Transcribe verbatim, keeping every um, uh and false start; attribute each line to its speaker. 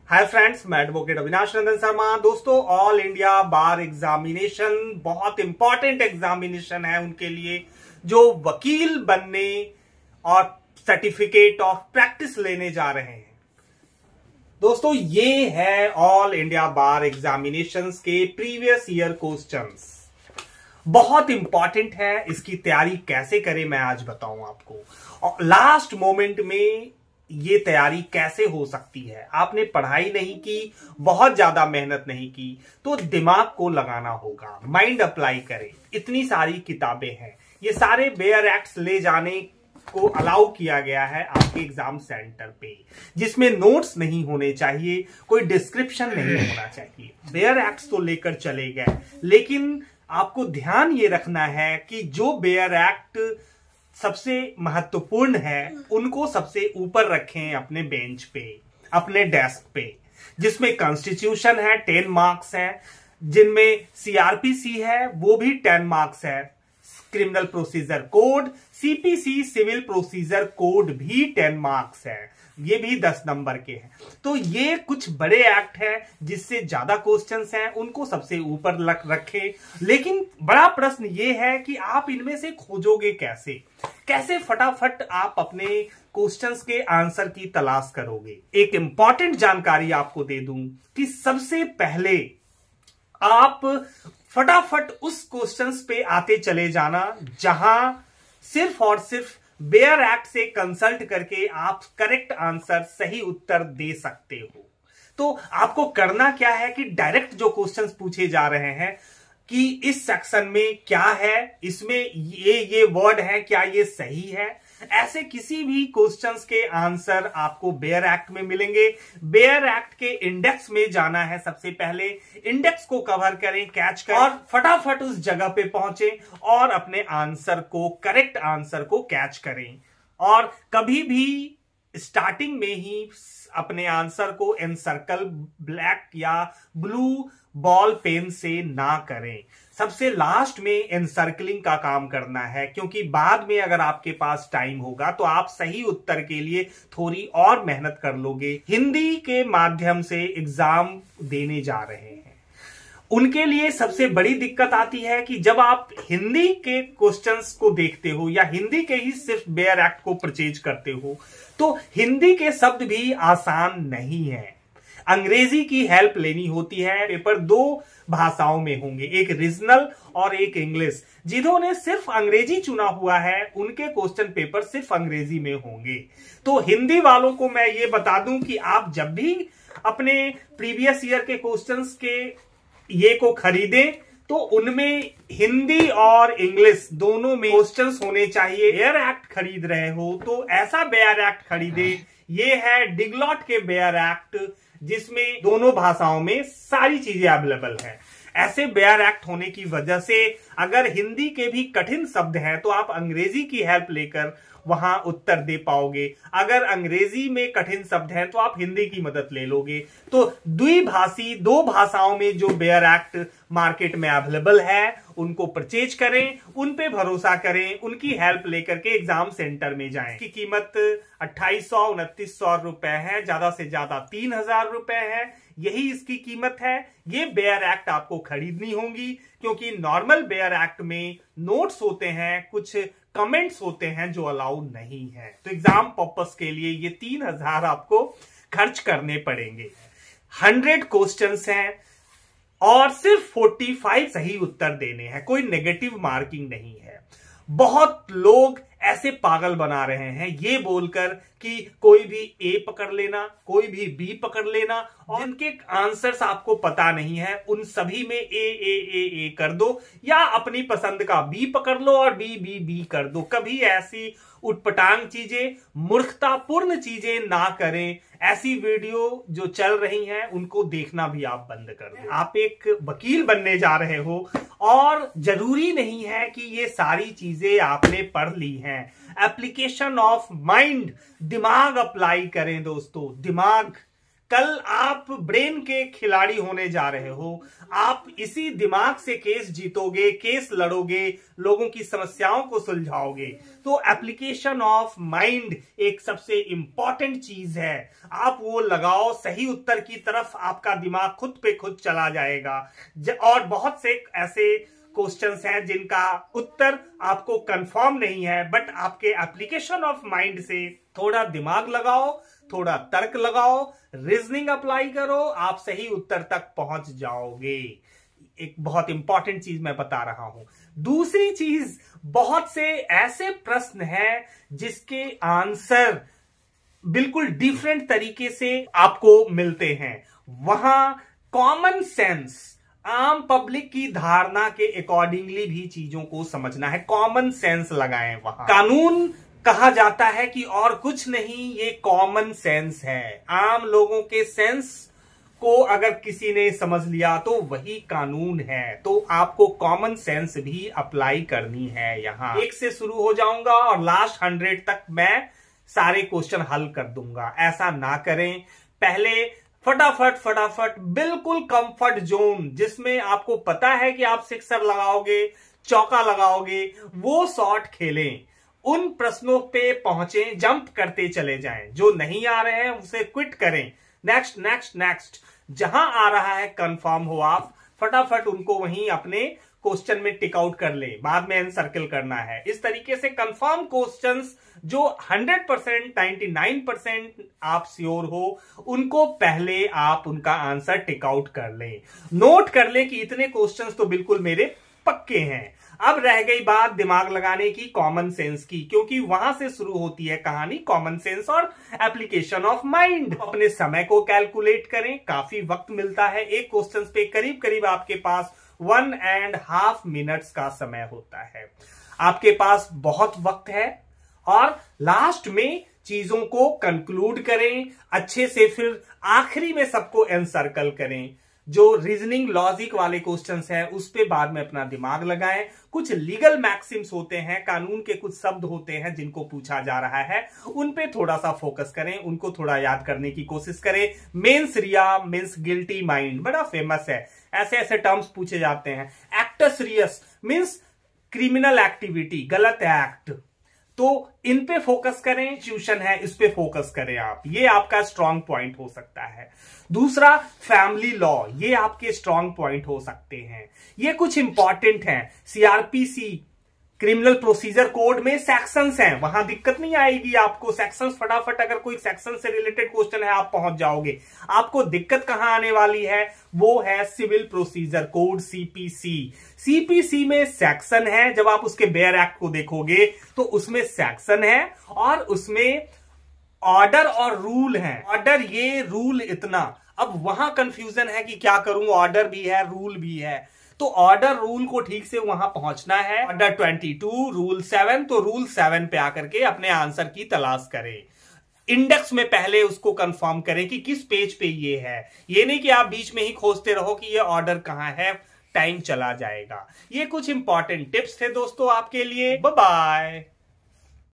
Speaker 1: हाय friends, मैं advocate Avinash Nandan Sharma. दोस्तों, all India bar examination बहुत इंपॉर्टेंट एग्जामिनेशन है उनके लिए जो वकील बनने और सर्टिफिकेट ऑफ प्रैक्टिस लेने जा रहे हैं। दोस्तों, ये है ऑल इंडिया बार एग्जामिनेशंस के प्रीवियस ईयर क्वेश्चंस। बहुत इंपॉर्टेंट है, इसकी तैयारी कैसे करें मैं आज बताऊं आपको, और लास्ट मोमेंट में ये तैयारी कैसे हो सकती है। आपने पढ़ाई नहीं की, बहुत ज्यादा मेहनत नहीं की, तो दिमाग को लगाना होगा, माइंड अप्लाई करें। इतनी सारी किताबें हैं, ये सारे बेयर एक्ट्स ले जाने को अलाउ किया गया है आपके एग्जाम सेंटर पे, जिसमें नोट्स नहीं होने चाहिए, कोई डिस्क्रिप्शन नहीं होना चाहिए। बेयर एक्ट्स तो लेकर चले गए, लेकिन आपको ध्यान ये रखना है कि जो बेयर एक्ट सबसे महत्वपूर्ण है उनको सबसे ऊपर रखें अपने बेंच पे, अपने डेस्क पे, जिसमें कॉन्स्टिट्यूशन है, टेन मार्क्स है, जिनमें सीआरपीसी है वो भी टेन मार्क्स है, criminal procedure code, CPC civil procedure code भी टेन मार्क्स है, ये भी दस नंबर के हैं। तो ये कुछ बड़े एक्ट हैं जिससे ज्यादा क्वेश्चंस हैं, उनको सबसे ऊपर रखें। लेकिन बड़ा प्रश्न ये है कि आप इनमें से खोजोगे कैसे, कैसे फटाफट आप अपने क्वेश्चंस के आंसर की तलाश करोगे। एक इंपॉर्टेंट जानकारी आपको दे दूं कि सबसे पहले आप फटाफट उस क्वेश्चंस पे आते चले जाना जहां सिर्फ और सिर्फ बेयर एक्ट से कंसल्ट करके आप करेक्ट आंसर, सही उत्तर दे सकते हो। तो आपको करना क्या है कि डायरेक्ट जो क्वेश्चंस पूछे जा रहे हैं कि इस सेक्शन में क्या है, इसमें ये ये वर्ड है, क्या ये सही है, ऐसे किसी भी क्वेश्चंस के आंसर आपको बेयर एक्ट में मिलेंगे। बेयर एक्ट के इंडेक्स में जाना है, सबसे पहले इंडेक्स को कवर करें, कैच करें और फटाफट उस जगह पे पहुंचे और अपने आंसर को, करेक्ट आंसर को कैच करें। और कभी भी स्टार्टिंग में ही अपने आंसर को एनसर्कल ब्लैक या ब्लू बॉल पेन से ना करें, सबसे लास्ट में एनसर्कलिंग का काम करना है, क्योंकि बाद में अगर आपके पास टाइम होगा तो आप सही उत्तर के लिए थोड़ी और मेहनत कर लोगे। हिंदी के माध्यम से एग्जाम देने जा रहे हैं, उनके लिए सबसे बड़ी दिक्कत आती है कि जब आप हिंदी के क्वेश्चंस को देखते हो या हिंदी के ही सिर्फ बेयर एक्ट को परचेज करते हो, तो हिंदी के शब्द भी आसान नहीं है, अंग्रेजी की हेल्प लेनी होती है। पेपर दो भाषाओं में होंगे, एक रीजनल और एक इंग्लिश। जिन्होंने सिर्फ अंग्रेजी चुना हुआ है उनके क्वेश्चन पेपर सिर्फ अंग्रेजी में होंगे। तो हिंदी वालों को मैं ये बता दूं कि आप जब भी अपने प्रीवियस ईयर के क्वेश्चंस के ये को खरीदें तो उनमें हिंदी और इंग्लिश दोनों में क्वेश्चंस होने चाहिए। बेयर एक्ट खरीद रहे हो तो ऐसा बेयर एक्ट खरीदे, ये है डिगलॉट के बेयर एक्ट, जिसमें दोनों भाषाओं में सारी चीजें अवेलेबल है। ऐसे बेयर एक्ट होने की वजह से अगर हिंदी के भी कठिन शब्द हैं तो आप अंग्रेजी की हेल्प लेकर वहां उत्तर दे पाओगे। अगर अंग्रेजी में कठिन शब्द हैं तो आप हिंदी की मदद ले लोगे। तो द्विभाषी, दो भाषाओं में जो बेयर एक्ट मार्केट में अवेलेबल है उनको परचेज करें, उन पे भरोसा करें, उनकी हेल्प लेकर के एग्जाम सेंटर में जाएं। इसकी कीमत अट्ठाईस सौ उनतीस सौ रुपए है, ज्यादा से ज्यादा तीन हजार रुपए है, यही इसकी कीमत है। ये बेयर एक्ट आपको खरीदनी होंगी, क्योंकि नॉर्मल बेयर एक्ट में नोट्स होते हैं, कुछ कमेंट्स होते हैं जो अलाउ नहीं है। तो एग्जाम पर्पस के लिए ये तीन हजार आपको खर्च करने पड़ेंगे। हंड्रेड क्वेश्चंस हैं और सिर्फ पैंतालीस सही उत्तर देने हैं, कोई नेगेटिव मार्किंग नहीं है। बहुत लोग ऐसे पागल बना रहे हैं ये बोलकर कि कोई भी ए पकड़ लेना, कोई भी बी पकड़ लेना, और जिनके आंसर्स आपको पता नहीं है उन सभी में ए ए ए ए कर दो, या अपनी पसंद का बी पकड़ लो और बी बी बी कर दो। कभी ऐसी उटपटांग चीजें, मूर्खतापूर्ण चीजें ना करें। ऐसी वीडियो जो चल रही हैं उनको देखना भी आप बंद कर दें। आप एक वकील बनने जा रहे हो और जरूरी नहीं है कि ये सारी चीजें आपने पढ़ ली हैं। एप्लीकेशन ऑफ माइंड, दिमाग अप्लाई करें दोस्तों, दिमाग कल आप ब्रेन के खिलाड़ी होने जा रहे हो। आप इसी दिमाग से केस जीतोगे, केस लड़ोगे, लोगों की समस्याओं को सुलझाओगे। तो एप्लीकेशन ऑफ माइंड एक सबसे इंपॉर्टेंट चीज है। आप वो लगाओ, सही उत्तर की तरफ आपका दिमाग खुद पे खुद चला जाएगा। और बहुत से ऐसे क्वेश्चंस हैं जिनका उत्तर आपको कंफर्म नहीं है, बट आपके एप्लीकेशन ऑफ माइंड से थोड़ा दिमाग लगाओ, थोड़ा तर्क लगाओ, रीजनिंग अप्लाई करो, आप सही उत्तर तक पहुंच जाओगे। एक बहुत इंपॉर्टेंट चीज मैं बता रहा हूं। दूसरी चीज, बहुत से ऐसे प्रश्न हैं जिसके आंसर बिल्कुल डिफरेंट तरीके से आपको मिलते हैं। वहां कॉमन सेंस, आम पब्लिक की धारणा के अकॉर्डिंगली भी चीजों को समझना है। कॉमन सेंस लगाएं वहां। कानून कहा जाता है कि और कुछ नहीं, ये कॉमन सेंस है। आम लोगों के सेंस को अगर किसी ने समझ लिया तो वही कानून है। तो आपको कॉमन सेंस भी अप्लाई करनी है। यहां एक से शुरू हो जाऊंगा और लास्ट हंड्रेड तक मैं सारे क्वेश्चन हल कर दूंगा। ऐसा ना करें। पहले फटाफट फटाफट बिल्कुल कंफर्ट जोन, जिसमें आपको पता है कि आप सिक्सर लगाओगे, चौका लगाओगे, वो शॉट खेलें। उन प्रश्नों पे पहुंचे, जंप करते चले जाएं। जो नहीं आ रहे हैं उसे क्विट करें। Next next next. जहां आ रहा है कंफर्म हो आप, फटाफट उनको वहीं अपने क्वेश्चन में टिक आउट कर ले। बाद में एनसर्कल करना है। इस तरीके से कंफर्म क्वेश्चंस जो hundred percent, ninety nine percent आप श्योर हो, उनको पहले आप उनका आंसर टिक आउट कर लें। नोट कर लें कि इतने क्वेश्चंस तो बिल्कुल मेरे पक्के हैं। अब रह गई बात दिमाग लगाने की, कॉमन सेंस की, क्योंकि वहां से शुरू होती है कहानी। कॉमन सेंस और एप्लीकेशन ऑफ माइंड। अपने समय को कैलकुलेट करें। काफी वक्त मिलता है एक क्वेश्चन पे। करीब करीब आपके पास वन एंड हाफ मिनट्स का समय होता है। आपके पास बहुत वक्त है और लास्ट में चीजों को कंक्लूड करें अच्छे से, फिर आखिरी में सबको एनसर्कल करें। जो रीजनिंग लॉजिक वाले क्वेश्चंस हैं उस पे बाद में अपना दिमाग लगाएं। कुछ लीगल मैक्सिम्स होते हैं, कानून के कुछ शब्द होते हैं जिनको पूछा जा रहा है, उन पे थोड़ा सा फोकस करें, उनको थोड़ा याद करने की कोशिश करें। Mens rea means guilty mind, बड़ा फेमस है। ऐसे ऐसे टर्म्स पूछे जाते हैं। Actus reus means criminal activity, गलत एक्ट। तो इन पे फोकस करें। ट्यूशन है, इस पे फोकस करें आप। ये आपका स्ट्रांग पॉइंट हो सकता है। दूसरा, फैमिली लॉ, ये आपके स्ट्रांग पॉइंट हो सकते हैं। ये कुछ इंपॉर्टेंट हैं। सीआरपीसी, क्रिमिनल प्रोसीजर कोड में सेक्शंस हैं, वहां दिक्कत नहीं आएगी आपको। सेक्शंस फटाफट, अगर कोई सेक्शन से रिलेटेड क्वेश्चन है आप पहुंच जाओगे। आपको दिक्कत कहां आने वाली है, वो है civil procedure code, CPC. CPC में सेक्शन है। जब आप उसके बेयर एक्ट को देखोगे तो उसमें सेक्शन है और उसमें ऑर्डर और रूल है। ऑर्डर ये, रूल इतना। अब वहां कंफ्यूजन है कि क्या करूं, ऑर्डर भी है, रूल भी है। तो ऑर्डर रूल को ठीक से वहां पहुंचना है। ऑर्डर बाईस, रूल सात, तो रूल सात पे आकर के अपने आंसर की तलाश करें। इंडेक्स में पहले उसको कंफर्म करें कि किस पेज पे ये है। ये नहीं कि आप बीच में ही खोजते रहो कि ये ऑर्डर कहां है, टाइम चला जाएगा। ये कुछ इंपॉर्टेंट टिप्स थे दोस्तों आपके लिए। Bye bye.